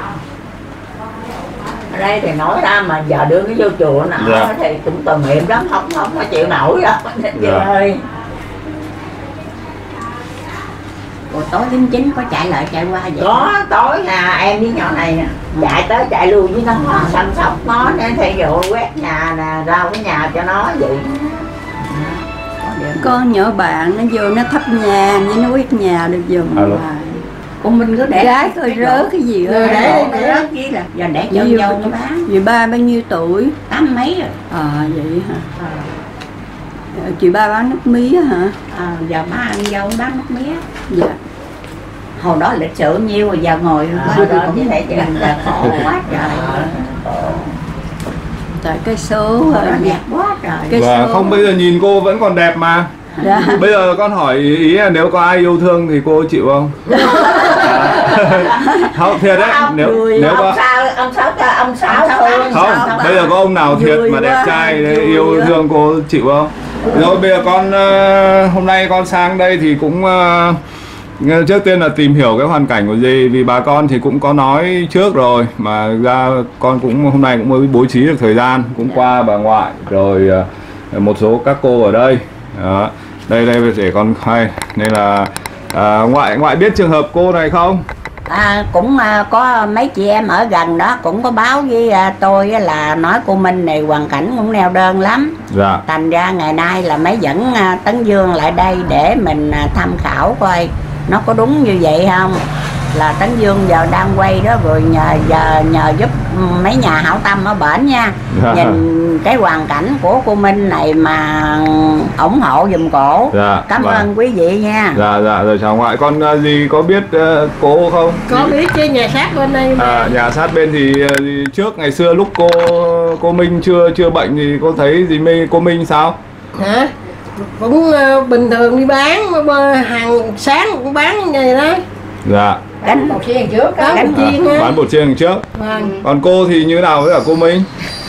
Ở đây thì nói ra mà giờ đưa nó vô chùa nào Dạ. thì cũng tội nghiệp lắm, không không có chịu nổi đâu. Chị Dạ. ơi. Rồi tối đến chín có chạy lại chạy qua vậy? Có tối nè em với nhỏ này nè chạy tới chạy lui với nó, chăm sóc nó nên thay dụ quét nhà nè, rau cái nhà cho nó vậy. Con nhỏ bạn nó vô nó thắp nhang với nó quét nhà được giùm. Alo. Con Minh cứ để Gái coi rớ cái gì Rồi đó. để để đó chứ là giờ để cho Nhiều- dâu nó bán Chị ba bao nhiêu tuổi? tám mấy rồi. À vậy hả? Chị ba bán nước mía hả? À, giờ má ăn dâu bán nước mía. Dạ. Hồi đó lịch sử nhiêu rồi giờ ngồi À, coi đó, cũng chứ thấy thấy chừng là khổ quá trời. Tại cái số Hồi đó rồi. đẹp quá trời. Cái Và số. không, bây giờ nhìn cô vẫn còn đẹp mà. Dạ. Bây giờ con hỏi ý là nếu có ai yêu thương thì cô chịu không? Không, thiệt đấy. Nếu Vui nếu Ông có sao ông sáu ông sáu Ông Sáu thương không, sao? bây giờ có ông nào thiệt Vui mà đẹp quá, trai đấy, vui yêu quá. thương cô chịu không? Rồi bây giờ con ờ, hôm nay con sang đây thì cũng ờ, trước tiên là tìm hiểu cái hoàn cảnh của dì, vì bà con thì cũng có nói trước rồi mà ra con cũng hôm nay cũng mới bố trí được thời gian, cũng qua bà ngoại rồi ờ, một số các cô ở đây. Đó. Đây đây để con khai nên là à, ngoại ngoại biết trường hợp cô này không? À, cũng à, có mấy chị em ở gần đó cũng có báo với à, tôi á là nói cô Minh này hoàn cảnh cũng neo đơn lắm. Dạ. Thành ra ngày nay là mới dẫn à, Tấn Dương lại đây để mình à, tham khảo coi nó có đúng như vậy không. Là Tấn Dương giờ đang quay đó, rồi nhờ giờ nhờ giúp mấy nhà hảo tâm ở bển nha. Dạ. Nhìn cái hoàn cảnh của cô Minh này mà ủng hộ giùm cổ. Dạ, Cảm vâng. ơn quý vị nha. Dạ dạ rồi chào ngoại. Con uh, gì có biết uh, cô không? Có biết chứ, nhà sát bên đây mà. À, nhà sát bên thì, uh, thì trước ngày xưa lúc cô cô Minh chưa chưa bệnh thì cô thấy gì Minh cô Minh sao? Hả? Cũng ờ, bình thường đi bán, mà hàng sáng cũng bán như vậy đó. Dạ. Đánh một chiên trước Đó, đánh một chiên á. Bán bột chiên trước. Vâng. Còn cô thì như nào với cả cô Minh?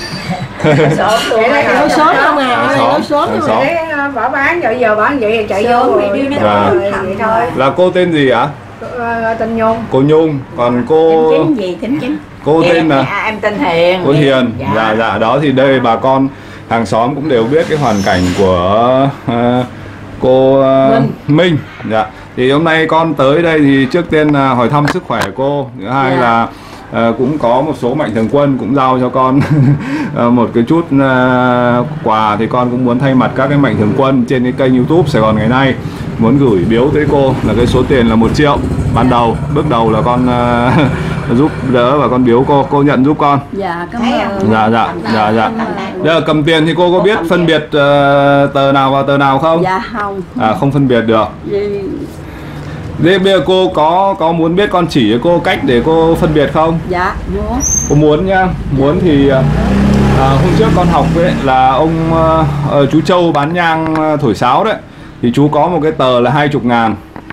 Sớm luôn Vậy đây á. nấu sốt không à, Nấu cái này sốt, nấu sốt nấu không sốt. à. Bỏ bán vậy giờ bán vậy thì chạy vô Sớm rồi đi đi rồi Dạ. vậy thôi. Là cô tên gì ạ? Ờ, Tình Nhung. Cô Nhung. Còn cô Thính chính gì thính chính. cô tên là Dạ, em tên Hiền. cô Hiền. Dạ dạ đó thì đây bà con hàng xóm cũng đều biết cái hoàn cảnh của uh, cô uh, Minh. Minh. Dạ. Thì hôm nay con tới đây thì trước tiên là hỏi thăm sức khỏe của cô, thứ hai Dạ. là uh, cũng có một số mạnh thường quân cũng giao cho con uh, một cái chút uh, quà, thì con cũng muốn thay mặt các cái mạnh thường quân trên cái kênh YouTube Sài Gòn Ngày Nay muốn gửi biếu tới cô là cái số tiền là một triệu ban đầu, bước đầu là con uh, giúp đỡ và con biếu cô, cô nhận giúp con. Dạ cảm ơn. Dạ dạ dạ dạ. Giờ cầm tiền thì cô có biết phân biệt uh, tờ nào và tờ nào không? Dạ không. À không phân biệt được. Vì Thế bây giờ cô có có muốn biết con chỉ cho cô cách để cô phân biệt không? dạ muốn. Cô muốn nhá. Muốn thì à, hôm trước con học ấy là ông à, chú Châu bán nhang à, thổi sáo đấy, thì chú có một cái tờ là hai chục ngàn.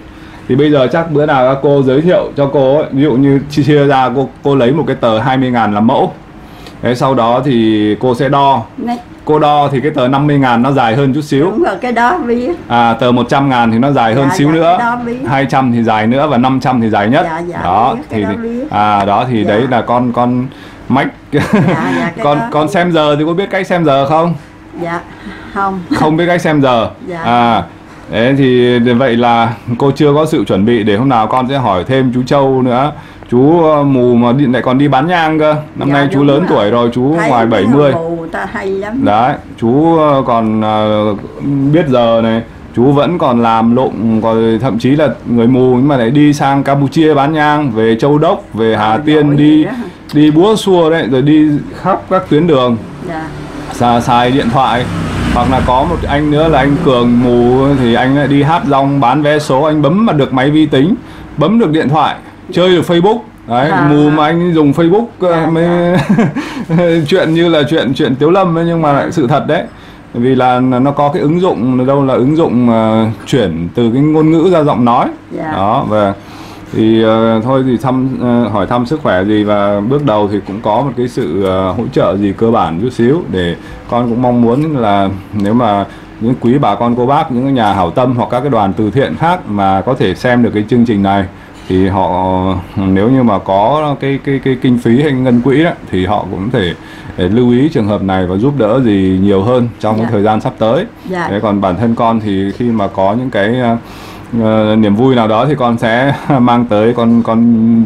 Thì bây giờ chắc bữa nào các cô giới thiệu cho cô ấy, ví dụ như chia chia ra cô cô lấy một cái tờ hai mươi ngàn làm mẫu. Thế sau đó thì cô sẽ đo. Này, Cô đo thì cái tờ năm mươi ngàn nó dài hơn chút xíu. đúng rồi, cái đó biết. À, tờ một trăm ngàn thì nó dài hơn Dạ, xíu dạ, nữa, cái đó biết. hai trăm thì dài nữa và năm trăm thì dài nhất. Dạ, dạ, đó biết, cái thì đó thì- biết. à đó thì Dạ. đấy là con con mách. dạ, cái con đó. con xem giờ thì có biết cách xem giờ không? Dạ, không. Không biết cách xem giờ. Dạ. À đấy thì vậy là cô chưa có sự chuẩn bị, để hôm nào con sẽ hỏi thêm chú Châu nữa. Chú ờ, mù mà đi, lại còn đi bán nhang cơ. Năm Dạ, nay chú đúng lớn rồi. tuổi rồi, chú Thấy ngoài cái bảy mươi. mù người ta hay lắm. Đấy, chú ờ, còn ờ, biết giờ này, chú vẫn còn làm lụng, còn thậm chí là người mù nhưng mà lại đi sang Campuchia bán nhang, về Châu Đốc, về Hà À, Tiên giỏi đi vậy đó. đi búa xua đấy, rồi đi khắp các tuyến đường, Dạ. xài, xài điện thoại. Hoặc là có một anh nữa là anh Cường mù thì anh lại đi hát rong bán vé số, anh bấm mà được máy vi tính, bấm được điện thoại, chơi được Facebook. Đấy, À. mù mà anh dùng Facebook ờ, Dạ, mới chuyện như là chuyện chuyện Tiếu Lâm ấy, nhưng mà lại sự thật đấy. Vì là nó có cái ứng dụng đâu là ứng dụng uh, chuyển từ cái ngôn ngữ ra giọng nói. Dạ. Đó, và thì uh, thôi thì thăm uh, hỏi thăm sức khỏe gì, và bước đầu thì cũng có một cái sự uh, hỗ trợ gì cơ bản chút xíu, để con cũng mong muốn là nếu mà những quý bà con cô bác, những cái nhà hảo tâm hoặc các cái đoàn từ thiện khác mà có thể xem được cái chương trình này, thì họ nếu như mà có cái cái cái kinh phí hay ngân quỹ đó, thì họ cũng thể để lưu ý trường hợp này và giúp đỡ gì nhiều hơn trong Dạ. cái thời gian sắp tới. Dạ. Thế còn bản thân con thì khi mà có những cái uh, niềm vui nào đó thì con sẽ mang tới, con con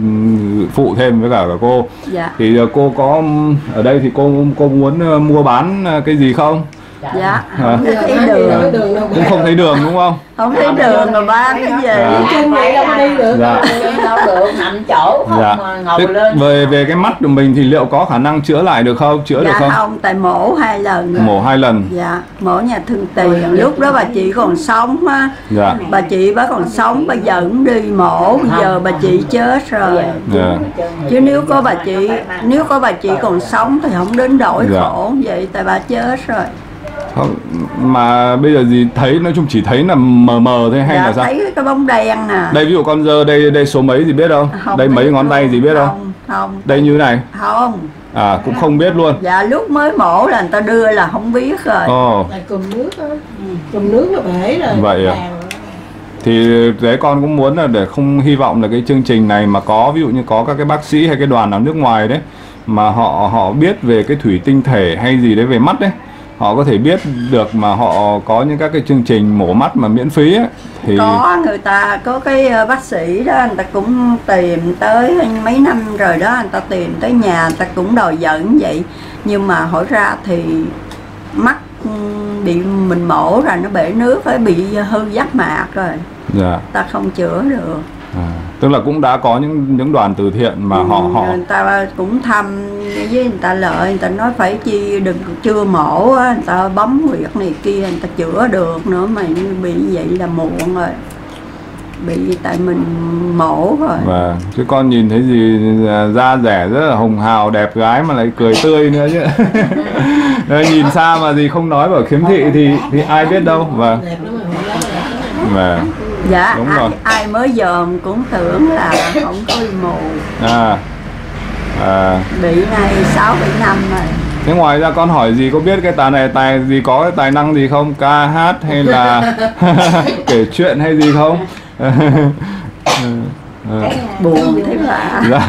phụ thêm với cả, cả cô. Dạ. Thì uh, cô có ở đây thì cô cô muốn uh, mua bán uh, cái gì không? Dạ. À. Không thấy Nói đường. đường đâu Cũng không thấy đường đúng không? Không thấy đường mà bán cái gì. À. chân vậy đâu có đi được. Dạ. đâu được nằm chỗ không Dạ. mà ngồi Thế lên. về về cái mắt của mình thì liệu có khả năng chữa lại được không? Chữa được Dạ không? không, tại mổ hai lần rồi. Mổ hai lần. Dạ, mổ nhà thương tiền. Lúc đó bà chị còn sống á. Dạ. Bà chị bà còn sống, bây giờ cũng đi mổ, bây giờ bà chị chết rồi. Dạ. Chứ nếu có bà chị, nếu có bà chị còn sống thì không đến đổi Dạ. khổ vậy, tại bà chết rồi. Không, mà bây giờ gì thấy, nói chung chỉ thấy là mờ mờ thôi hay Dạ, là sao? thấy cái bóng đen à. Đây ví dụ con giơ đây đây số mấy gì biết không? Không Đây biết mấy ngón luôn. tay gì biết không? Không, không. Đây như này. Không. À cũng không biết luôn. Dạ lúc mới mổ là người ta đưa là không biết rồi. Ồ. Lại cầm nước á, cầm nước là bể rồi. Vậy à? Vàng. Thì đấy con cũng muốn là để không hy vọng là cái chương trình này mà có ví dụ như có các cái bác sĩ hay cái đoàn ở nước ngoài đấy mà họ họ biết về cái thủy tinh thể hay gì đấy về mắt đấy, họ có thể biết được mà họ có những các cái chương trình mổ mắt mà miễn phí ấy, thì Có người ta có cái ờ, bác sĩ đó, người ta cũng tìm tới mấy năm rồi đó, người ta tìm tới nhà, người ta cũng đòi dẫn vậy. Nhưng mà hỏi ra thì mắt ừm, bị mình mổ rồi nó bể nước, phải bị hư giác mạc rồi, dạ. ta không chữa được. À, tức là cũng đã có những những đoàn từ thiện mà họ Ừ, họ người ta cũng thăm với người ta lợi, người ta nói phải chi đừng chưa mổ á, người ta bấm huyệt này kia người ta chữa được nữa, mà như bị vậy là muộn rồi, bị tại mình mổ rồi. và chứ con nhìn thấy gì da rẻ rất là hồng hào đẹp gái mà lại cười tươi nữa chứ. Đấy, nhìn xa mà gì không nói bảo khiếm thị thì thì ai biết đâu. Và Đẹp lắm mà không lắm rồi. và Dạ, đúng ai, rồi. ai mới dòm cũng tưởng là không có bị mù, à, à bị này sáu bảy năm rồi. thế ngoài ra con hỏi gì, có biết cái tài này tài gì, có cái tài năng gì không, ca hát hay là kể chuyện hay gì không? Buồn thế là Dạ.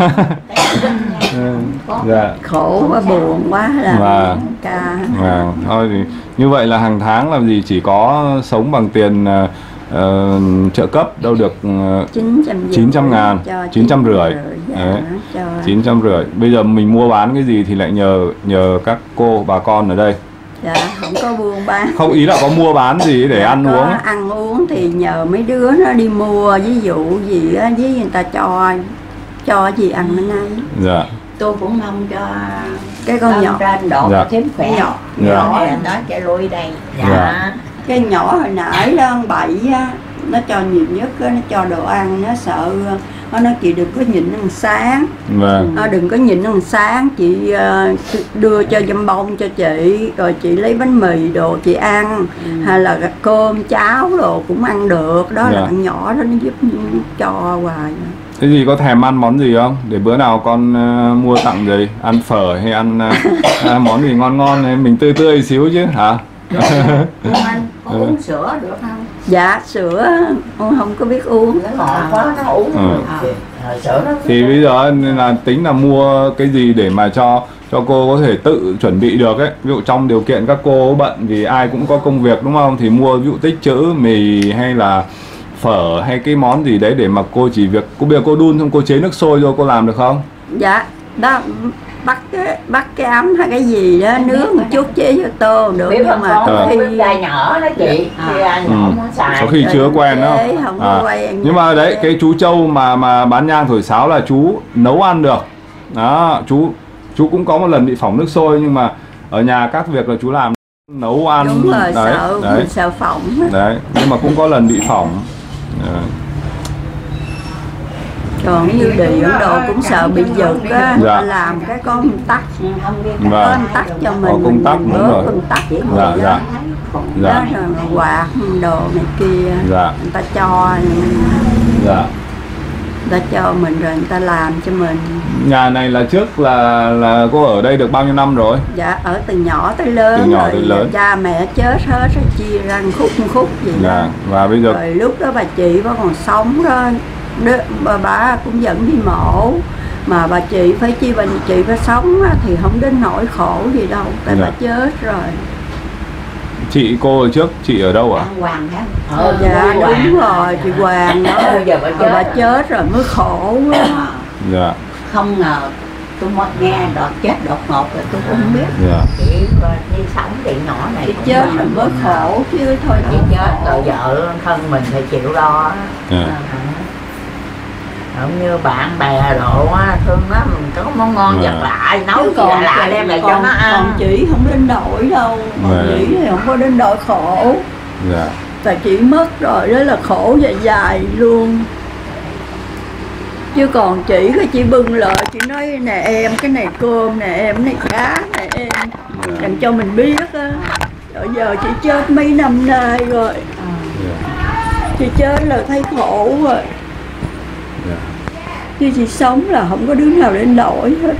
Dạ. khổ quá, buồn quá là Và- ca. Và thôi thì như vậy là hàng tháng làm gì chỉ có sống bằng tiền uh, uh, trợ cấp đâu được uh, chín trăm ngàn, chín trăm rưỡi. Đấy. chín trăm rưỡi. Bây giờ mình mua bán cái gì thì lại nhờ nhờ các cô bà con ở đây. Dạ, không có buôn bán. Không, ý là có mua bán gì để Dạ, ăn có uống. ăn uống thì nhờ mấy đứa nó đi mua, ví dụ gì á, với người ta cho cho gì ăn bên đây. Dạ. Tôi cũng mong cho Cái con nhỏ trên độ Dạ. thêm khỏe. nhỏ Dạ. Nhỏ đó chạy lui đây. Dạ. Dạ. cái nhỏ hồi nãy đó bảy á, nó cho nhiều nhất á, nó cho đồ ăn, nó sợ nó nói chị đừng có nhịn ăn sáng. Vâng. À, đừng có nhịn ăn sáng, chị uh, đưa cho dăm bông cho chị, rồi chị lấy bánh mì đồ chị ăn, ừ. hay là cơm cháo đồ cũng ăn được. Đó dạ. là bạn nhỏ đó nó giúp cho hoài. Thế gì có thèm ăn món gì không? Để bữa nào con uh, mua tặng gì? Ăn phở hay ăn uh, món gì ngon ngon này mình tươi tươi xíu chứ hả? Anh có ừ. uống sữa được không? Dạ sữa con không có biết uống. Nó ngọt quá nó uống. Ừ. À, sữa nó thì bây giờ nên là tính là mua cái gì để mà cho cho cô có thể tự chuẩn bị được ấy. Ví dụ trong điều kiện các cô bận vì ai cũng có công việc đúng không? Thì mua ví dụ tích trữ mì hay là phở hay cái món gì đấy để mà cô chỉ việc cô bây giờ cô đun xong cô chế nước sôi rồi cô làm được không? Dạ đó, bắt cái bắt cái ấm hay cái gì đó nướng một chút chế cho tô được. Biết nhưng mà có khi gai nhỏ đó chị, gai nhỏ ừ. nó xài. Có khi chưa quen đó. Không à. quen. Nhưng mà đấy cái chú Châu mà mà bán nhang thổi sáo là chú nấu ăn được. Đó, chú chú cũng có một lần bị phỏng nước sôi nhưng mà ở nhà các việc là chú làm nấu ăn. Đúng rồi, đấy, sợ đấy. sợ phỏng. Đấy, nhưng mà cũng có lần bị phỏng. Đấy. Còn như điện đồ cũng sợ bị giật á, dạ. làm cái có công tắc, vâng. có công tắc cho mình, có công tắc, mình đúng rồi. công tắc vậy dạ, đó. dạ. Đó dạ. rồi quạt đồ này kia, dạ. người ta cho, dạ. người ta cho mình rồi người ta làm cho mình. Nhà này là trước là là cô ở đây được bao nhiêu năm rồi? Dạ ở từ nhỏ tới lớn, từ nhỏ rồi tới lớn. Cha mẹ chết hết rồi chia ra khúc khúc gì dạ. đó. Và bây giờ rồi lúc đó bà chị bà còn sống đó, Đứa, bà, bà cũng dẫn đi mổ mà bà chị phải chi bà chị phải sống á, thì không đến nỗi khổ gì đâu tại dạ. bà chết rồi. Chị cô ở trước chị ở đâu ạ? À? Hoàng hả? Ờ, dạ đúng rồi chị Hoàng đó. Giờ bà chết, bà chết rồi mới khổ quá. Dạ. Không ngờ tôi mới nghe đợt chết đột ngột rồi tôi cũng không biết. Dạ. Chị đi sống chị nhỏ này chị chết rồi mới khổ chứ thôi. Chị chết rồi vợ thân mình phải chịu lo. Dạ. Không như bạn bè độ á, thương nó mình có món ngon vật lạ nấu gì lạ lạ đem lại cho nó ăn. Còn chị không đến nỗi đâu, còn chị thì không có đến nỗi khổ. Dạ. Tại chị mất rồi đó là khổ dài dài luôn. Chứ còn chị cái chị bưng lại chị nói nè em cái này cơm nè em cái này cá nè em, dành cho mình biết á. Rồi giờ chị chết mấy năm nay rồi, chị chết là thấy khổ rồi. Yeah. Chứ chị sống là không có đứa nào đến nổi hết.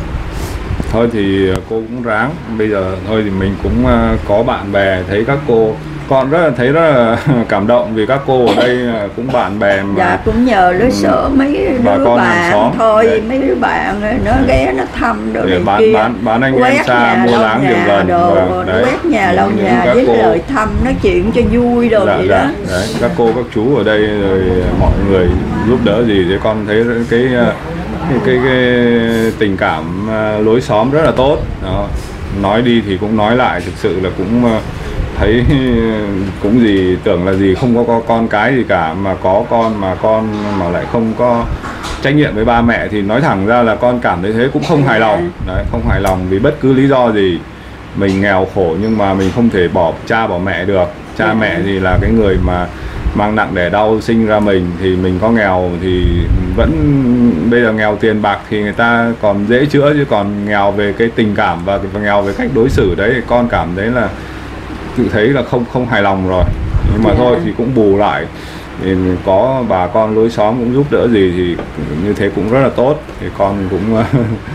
Thôi thì cô cũng ráng. Bây giờ thôi thì mình cũng có bạn bè, thấy các cô con rất là thấy rất là cảm động vì các cô ở đây cũng bạn bè mà. Dạ cũng nhờ lối sở mấy bà đứa con bạn xóm. thôi. Đấy. Mấy đứa bạn nó Đấy. ghé nó thăm đồ để này bán, kia bán, bán anh quét em xa mua láng giùm gần đồ, đấy. quét nhà lau những nhà với cô... lời thăm nói chuyện cho vui đồ dạ, vậy dạ. đó. Đấy. Các cô các chú ở đây rồi mọi người giúp đỡ gì thì con thấy cái cái, cái, cái tình cảm lối xóm rất là tốt đó. Nói đi thì cũng nói lại, thực sự là cũng thấy cũng gì tưởng là gì không có, có con cái gì cả mà có con mà con mà lại không có trách nhiệm với ba mẹ thì nói thẳng ra là con cảm thấy thế cũng không hài lòng. Đấy, không hài lòng vì bất cứ lý do gì. Mình nghèo khổ nhưng mà mình không thể bỏ cha bỏ mẹ được. Cha mẹ thì là cái người mà mang nặng đẻ đau sinh ra mình, thì mình có nghèo thì vẫn bây giờ nghèo tiền bạc thì người ta còn dễ chữa, chứ còn nghèo về cái tình cảm và nghèo về cách đối xử đấy con cảm thấy là tự thấy là không không hài lòng rồi. Nhưng mà yeah. thôi thì cũng bù lại, thì có bà con lối xóm cũng giúp đỡ gì thì như thế cũng rất là tốt. Thì con cũng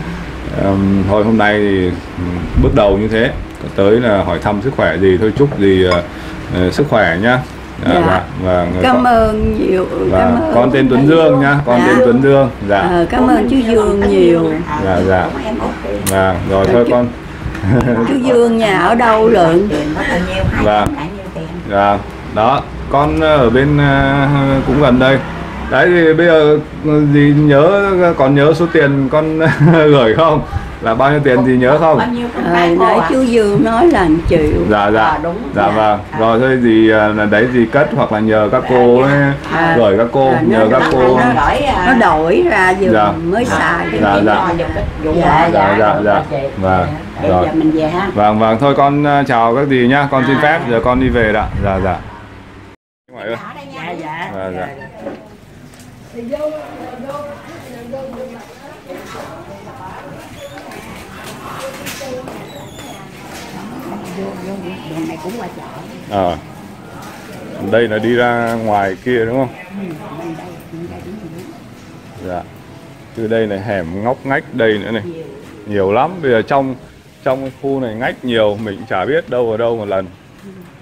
um, thôi hôm nay thì bước đầu như thế, tới là hỏi thăm sức khỏe gì thôi, chúc gì uh, sức khỏe nhá. À, dạ. và, và cảm con, ơn nhiều. và cảm ơn con tên Tuấn Dương nhá, con dạ. tên Tuấn Dương. Dạ. À, cảm ơn chú Dương nhiều. Dạ dạ. Dạ rồi thôi chú, con. Chú Dương nhà ở đâu lận? Dạ. Dạ. Đó, con ở bên uh, cũng gần đây. Đấy thì bây giờ gì nhớ còn nhớ số tiền con gửi không? Là bao nhiêu tiền thì nhớ không? Bao nhiêu À, nãy chú Dương nói là một triệu. Dạ dạ. À, đúng. Dạ, Dạ vâng. À. Rồi thôi gì là đấy gì cất hoặc là nhờ các cô ấy, à, gửi các cô, à, nhờ nó, các cô. Nó, nó đổi ra vừa dạ. mới xài. Dạ dạ. Dạ dạ dạ dạ. Vâng. Bây Rồi. giờ mình về ha. Vâng vâng thôi con chào các dì nhá, con xin phép giờ con đi về đã. Dạ dạ. Dạ dạ. dạ dạ. Đường này cũng qua chợ. Ờ. Đây là đi ra ngoài kia đúng không? Dạ. Từ đây này hẻm ngóc ngách đây nữa này. Nhiều lắm. Bây giờ trong trong cái khu này ngách nhiều, mình chả biết đâu ở đâu một lần.